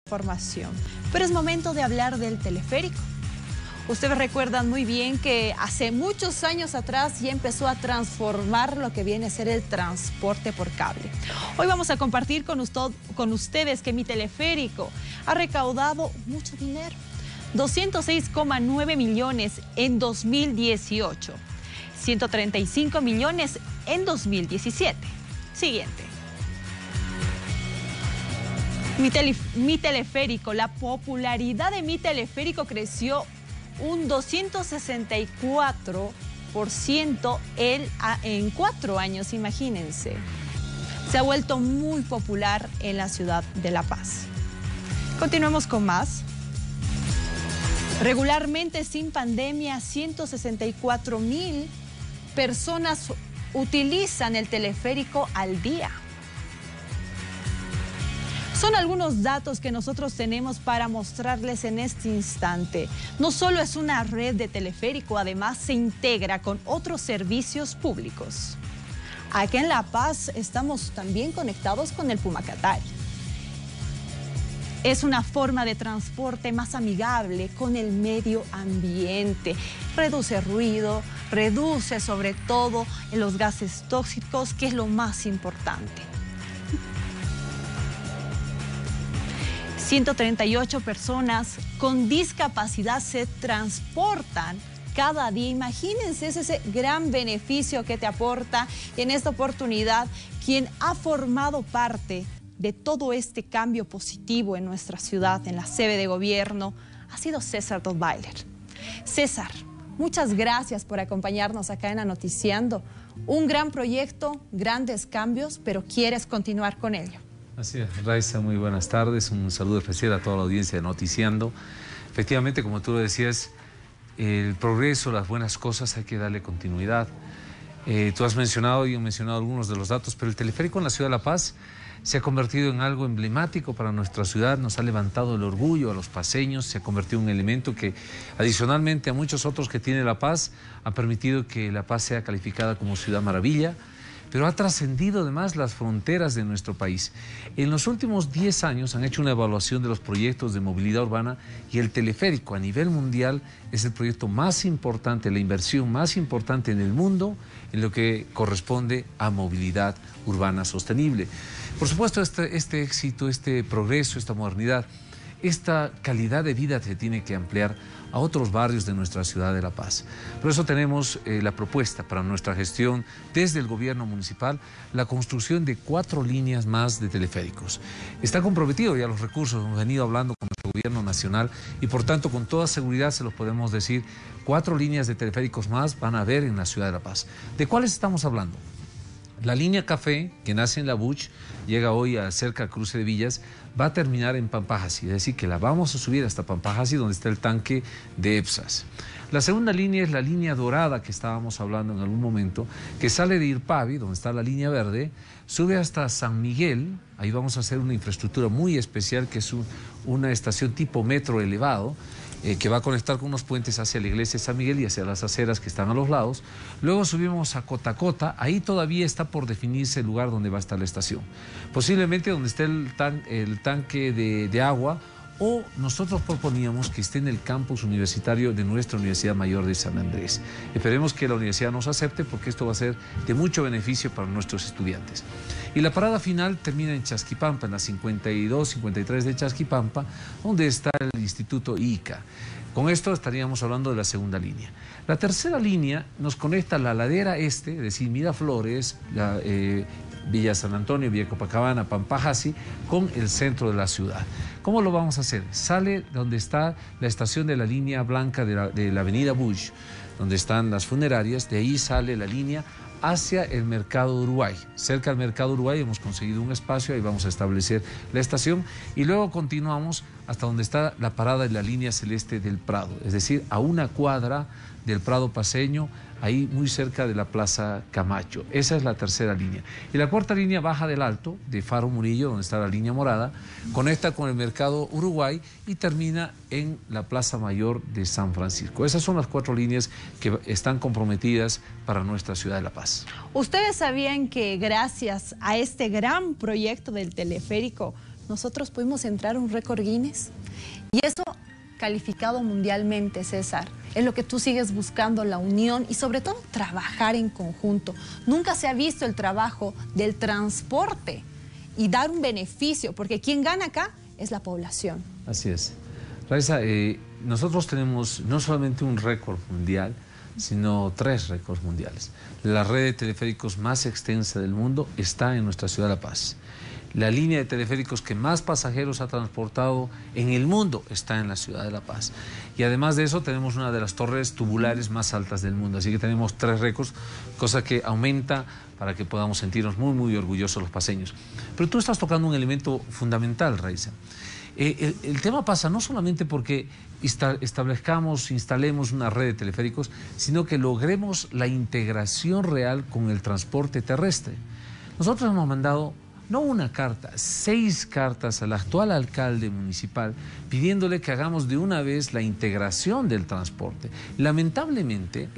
información. Pero es momento de hablar del teleférico. Ustedes recuerdan muy bien que hace muchos años atrás ya empezó a transformar lo que viene a ser el transporte por cable. Hoy vamos a compartir con ustedes que mi teleférico ha recaudado mucho dinero. 206,9 millones en 2018. 135 millones en 2017. Siguiente. Mi teleférico, la popularidad de mi teleférico creció un 264% en 4 años, imagínense. Se ha vuelto muy popular en la ciudad de La Paz. Continuemos con más. Regularmente, sin pandemia, 164,000 personas utilizan el teleférico al día. Son algunos datos que nosotros tenemos para mostrarles en este instante. No solo es una red de teleférico, además se integra con otros servicios públicos. Aquí en La Paz estamos también conectados con el Pumacatari. Es una forma de transporte más amigable con el medio ambiente. Reduce ruido, reduce sobre todo los gases tóxicos, que es lo más importante. 138 personas con discapacidad se transportan cada día. Imagínense ese gran beneficio que te aporta. Y en esta oportunidad, quien ha formado parte de todo este cambio positivo en nuestra ciudad, en la sede de gobierno, ha sido César Dotweiler. César, muchas gracias por acompañarnos acá en Anoticiando. Un gran proyecto, grandes cambios, pero quieres continuar con ello. Así es, Raiza, muy buenas tardes. Un saludo especial a toda la audiencia de Noticiando. Efectivamente, como tú lo decías, el progreso, las buenas cosas hay que darle continuidad. Tú has mencionado y he mencionado algunos de los datos, pero el teleférico en la ciudad de La Paz se ha convertido en algo emblemático para nuestra ciudad, nos ha levantado el orgullo a los paceños, se ha convertido en un elemento que, adicionalmente a muchos otros que tiene La Paz, ha permitido que La Paz sea calificada como ciudad maravilla, pero ha trascendido además las fronteras de nuestro país. En los últimos 10 años han hecho una evaluación de los proyectos de movilidad urbana y el teleférico a nivel mundial es el proyecto más importante, la inversión más importante en el mundo en lo que corresponde a movilidad urbana sostenible. Por supuesto, este éxito, este progreso, esta modernidad, esta calidad de vida se tiene que ampliar a otros barrios de nuestra ciudad de La Paz. Por eso tenemos la propuesta para nuestra gestión desde el gobierno municipal, la construcción de 4 líneas más de teleféricos. Está comprometido ya los recursos, hemos venido hablando con nuestro gobierno nacional y por tanto con toda seguridad se los podemos decir, 4 líneas de teleféricos más van a haber en la ciudad de La Paz. ¿De cuáles estamos hablando? La línea Café, que nace en La Buch, llega hoy a cerca del cruce de Villas, va a terminar en Pampajasi, es decir, que la vamos a subir hasta Pampajasi, donde está el tanque de EPSAS. La segunda línea es la línea dorada que estábamos hablando en algún momento, que sale de Irpavi, donde está la línea verde, sube hasta San Miguel, ahí vamos a hacer una infraestructura muy especial, que es una estación tipo metro elevado, que va a conectar con unos puentes hacia la iglesia de San Miguel y hacia las aceras que están a los lados. Luego subimos a Cotacota, ahí todavía está por definirse el lugar donde va a estar la estación. Posiblemente donde esté el tanque de agua, o nosotros proponíamos que esté en el campus universitario de nuestra Universidad Mayor de San Andrés. Esperemos que la universidad nos acepte porque esto va a ser de mucho beneficio para nuestros estudiantes. Y la parada final termina en Chasquipampa, en la 52, 53 de Chasquipampa, donde está el Instituto ICA. Con esto estaríamos hablando de la segunda línea. La tercera línea nos conecta la ladera este, es decir, Miraflores, Villa San Antonio, Villa Copacabana, Pampajasi, con el centro de la ciudad. ¿Cómo lo vamos a hacer? Sale donde está la estación de la línea blanca de la avenida Bush, donde están las funerarias, de ahí sale la línea hacia el Mercado de Uruguay. Cerca del Mercado de Uruguay hemos conseguido un espacio, ahí vamos a establecer la estación y luego continuamos hasta donde está la parada de la línea celeste del Prado, es decir, a 1 cuadra del Prado Paceño, ahí muy cerca de la Plaza Camacho. Esa es la tercera línea. Y la cuarta línea baja del Alto, de Faro Murillo, donde está la línea morada, conecta con el Mercado Uruguay y termina en la Plaza Mayor de San Francisco. Esas son las 4 líneas que están comprometidas para nuestra ciudad de La Paz. ¿Ustedes sabían que gracias a este gran proyecto del teleférico nosotros pudimos entrar a un récord Guinness. Y eso calificado mundialmente, César. Es lo que tú sigues buscando, la unión y sobre todo trabajar en conjunto. Nunca se ha visto el trabajo del transporte y dar un beneficio, porque quien gana acá es la población. Así es. Raiza, nosotros tenemos no solamente un récord mundial, sino 3 récords mundiales. La red de teleféricos más extensa del mundo está en nuestra ciudad de La Paz. La línea de teleféricos que más pasajeros ha transportado en el mundo está en la ciudad de La Paz. Y además de eso tenemos una de las torres tubulares más altas del mundo. Así que tenemos 3 récords, cosa que aumenta para que podamos sentirnos muy, muy orgullosos los paseños. Pero tú estás tocando un elemento fundamental, Raiza. El tema pasa no solamente porque instalemos una red de teleféricos, sino que logremos la integración real con el transporte terrestre. Nosotros hemos mandado no una carta, 6 cartas al actual alcalde municipal pidiéndole que hagamos de una vez la integración del transporte. Lamentablemente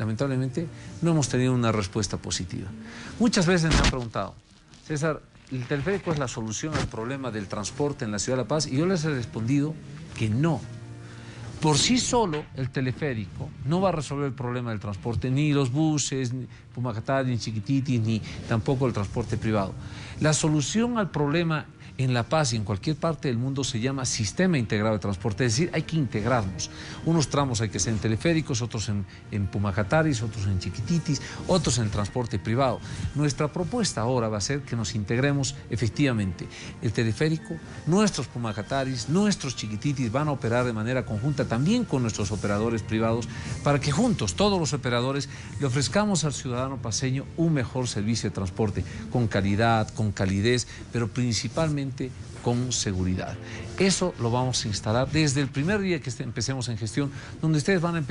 no hemos tenido una respuesta positiva. Muchas veces me han preguntado, César, ¿el teleférico es la solución al problema del transporte en la ciudad de La Paz? Y yo les he respondido que no. Por sí solo, el teleférico no va a resolver el problema del transporte, ni los buses, ni Pumacatari, ni Chiquititis, ni tampoco el transporte privado. La solución al problema en La Paz y en cualquier parte del mundo se llama sistema integrado de transporte, es decir, hay que integrarnos. Unos tramos hay que ser en teleféricos, otros en Pumacataris, otros en Chiquititis, otros en el transporte privado. Nuestra propuesta ahora va a ser que nos integremos efectivamente. El teleférico, nuestros Pumacataris, nuestros Chiquititis van a operar de manera conjunta también con nuestros operadores privados para que juntos, todos los operadores, le ofrezcamos al ciudadano paseño un mejor servicio de transporte, con calidad, con calidez, pero principalmente con seguridad. Eso lo vamos a instalar desde el primer día que empecemos en gestión, donde ustedes van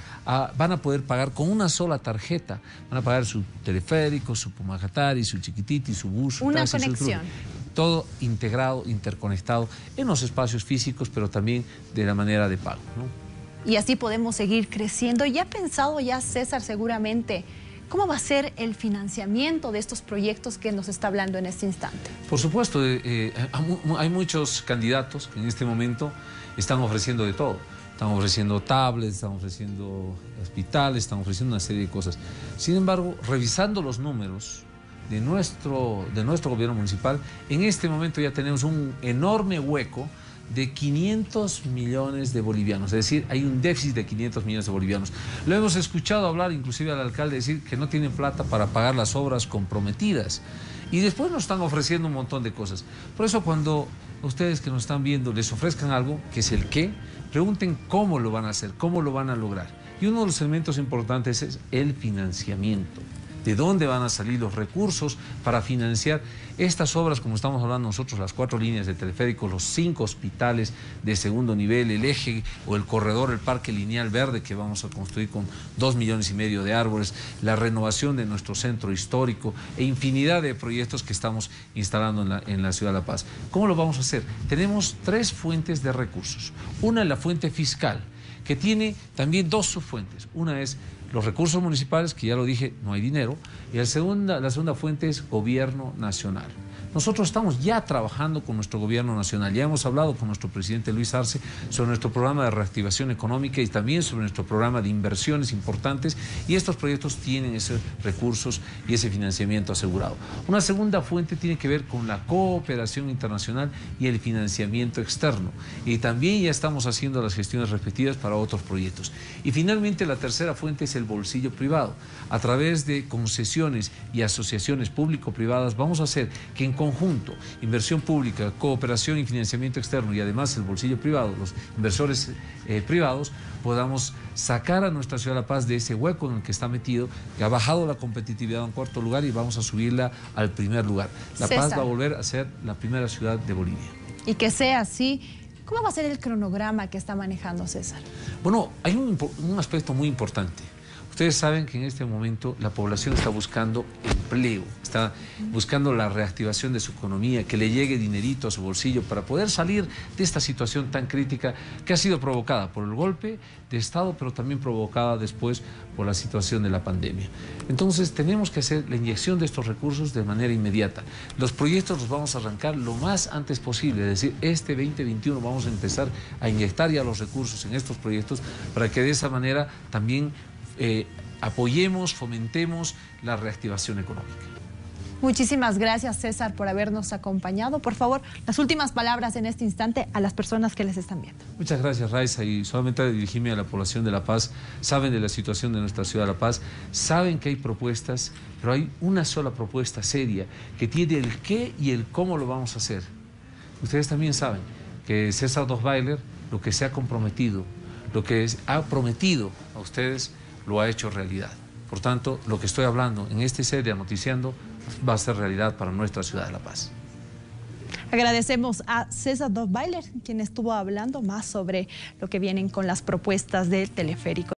a poder pagar con una sola tarjeta. Van a pagar su teleférico, su Pumacatari, su Chiquititi, su bus, su una taxi, conexión. Todo integrado, interconectado en los espacios físicos, pero también de la manera de pago, ¿no? Y así podemos seguir creciendo. ¿Ya ha pensado César, seguramente, cómo va a ser el financiamiento de estos proyectos que nos está hablando en este instante? Por supuesto, hay muchos candidatos que en este momento están ofreciendo de todo. Están ofreciendo tablets, están ofreciendo hospitales, están ofreciendo una serie de cosas. Sin embargo, revisando los números de nuestro gobierno municipal, en este momento ya tenemos un enorme hueco de 500 millones de bolivianos, es decir, hay un déficit de 500 millones de bolivianos. Lo hemos escuchado hablar inclusive al alcalde decir que no tienen plata para pagar las obras comprometidas y después nos están ofreciendo un montón de cosas. Por eso cuando ustedes que nos están viendo les ofrezcan algo, que es el qué, pregunten cómo lo van a hacer, cómo lo van a lograr. Y uno de los elementos importantes es el financiamiento. ¿De dónde van a salir los recursos para financiar estas obras, como estamos hablando nosotros, las 4 líneas de teleférico, los 5 hospitales de segundo nivel, el eje o el corredor, el parque lineal verde que vamos a construir con 2,5 millones de árboles, la renovación de nuestro centro histórico e infinidad de proyectos que estamos instalando en la ciudad de La Paz? ¿Cómo lo vamos a hacer? Tenemos 3 fuentes de recursos. Una es la fuente fiscal, que tiene también 2 subfuentes. Una es los recursos municipales, que ya lo dije, no hay dinero, y la segunda fuente es gobierno nacional. Nosotros estamos ya trabajando con nuestro gobierno nacional, ya hemos hablado con nuestro presidente Luis Arce sobre nuestro programa de reactivación económica y también sobre nuestro programa de inversiones importantes, y estos proyectos tienen esos recursos y ese financiamiento asegurado. Una segunda fuente tiene que ver con la cooperación internacional y el financiamiento externo, y también ya estamos haciendo las gestiones respectivas para otros proyectos. Y finalmente la tercera fuente es el bolsillo privado. A través de concesiones y asociaciones público-privadas vamos a hacer que en conjunto, inversión pública, cooperación y financiamiento externo y además el bolsillo privado, los inversores privados, podamos sacar a nuestra ciudad de La Paz de ese hueco en el que está metido, que ha bajado la competitividad a un 4.º lugar y vamos a subirla al 1.er lugar. La Paz va a volver a ser la primera ciudad de Bolivia. Y que sea así. ¿Cómo va a ser el cronograma que está manejando César? Bueno, hay un aspecto muy importante. Ustedes saben que en este momento la población está buscando empleo, está buscando la reactivación de su economía, que le llegue dinerito a su bolsillo para poder salir de esta situación tan crítica que ha sido provocada por el golpe de Estado, pero también provocada después por la situación de la pandemia. Entonces tenemos que hacer la inyección de estos recursos de manera inmediata. Los proyectos los vamos a arrancar lo más antes posible, es decir, este 2021 vamos a empezar a inyectar ya los recursos en estos proyectos para que de esa manera también apoyemos, fomentemos la reactivación económica. Muchísimas gracias, César, por habernos acompañado. Por favor, las últimas palabras en este instante a las personas que les están viendo. Muchas gracias, Raiza, y solamente dirigirme a la población de La Paz. Saben de la situación de nuestra ciudad de La Paz, saben que hay propuestas, pero hay una sola propuesta seria que tiene el qué y el cómo lo vamos a hacer. Ustedes también saben que César Dosweiler, lo que se ha comprometido, lo que ha prometido a ustedes, lo ha hecho realidad. Por tanto, lo que estoy hablando en este serie Noticiando va a ser realidad para nuestra ciudad de La Paz. Agradecemos a César Dosweiler, quien estuvo hablando más sobre lo que vienen con las propuestas del teleférico.